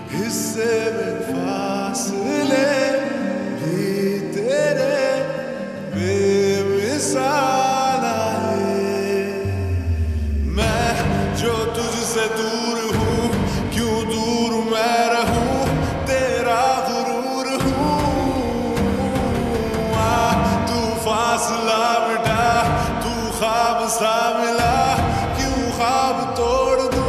हिस्से में फासले भी तेरे बेमिसाल आए। मैं जो तुझसे दूर हूँ, क्यों दूर मैं रहूँ, तेरा गुरूर हूँ। तू फासला मिटा, तू ख्वाब सा मिला, क्यों ख्वाब तोड़ दूँ।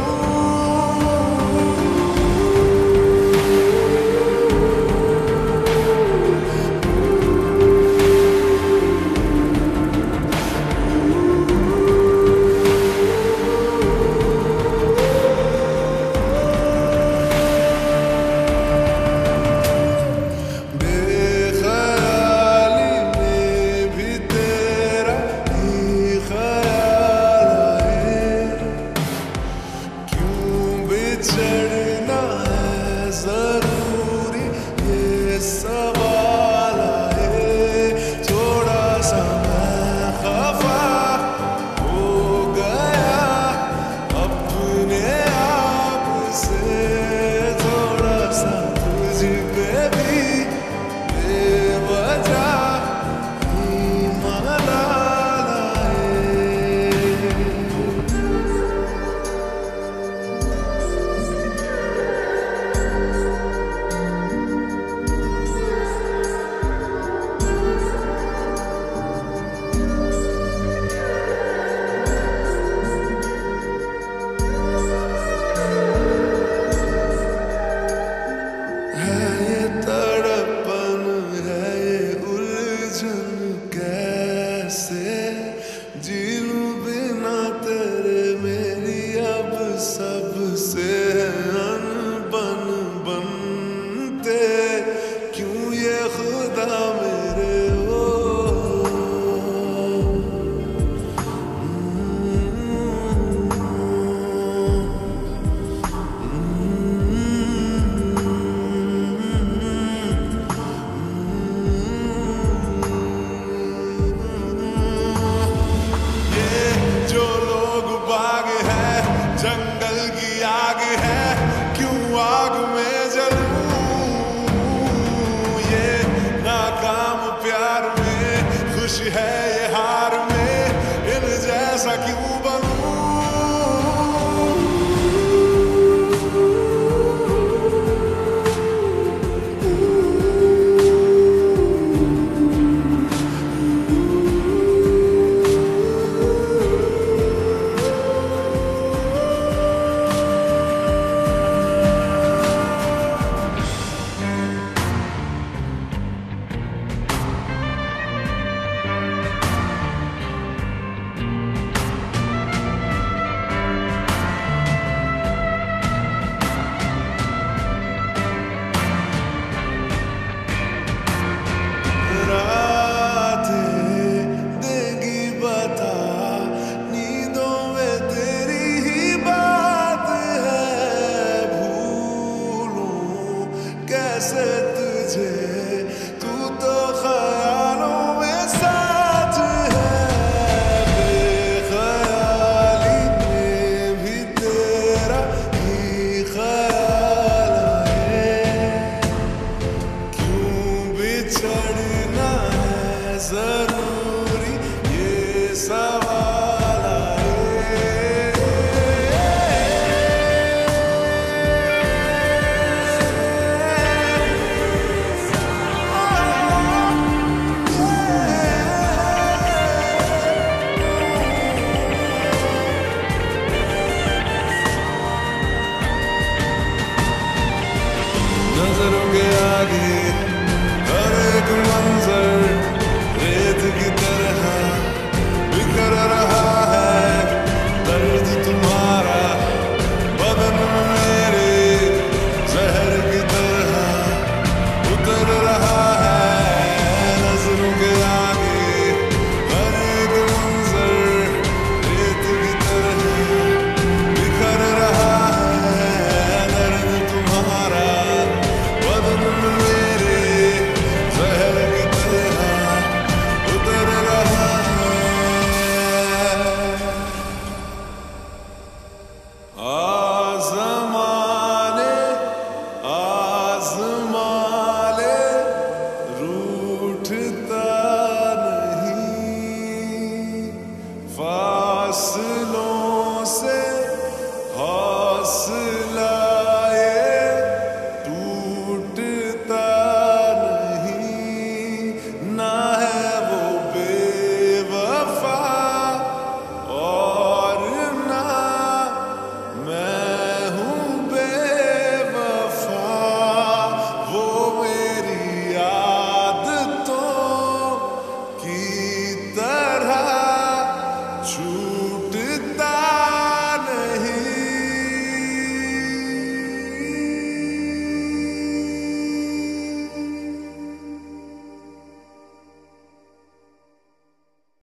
चढ़ना है जरूरी ये सवाल है, थोड़ा सा मैं खफा हो गया अपने आप से, थोड़ा सा तुझ पे भी बेवजह ही मलाल आए। कैसे जी लूं बिना तेरे, मेरी अब सबसे अनबन बनते, क्यों ये खुदा मेरे हो। जंगल की आग है, क्यों आग में जलूं। ये नाकाम प्यार में खुश है ये हार में, इन जैसा क्यों बनूं। कैसे तुझे, तू तो ख्यालों में साथ है, बेख्याली में भी तेरा ही ख्याल आए। क्यों बिछड़ना है जरूरी ये सवाल आए। नजरों के आगे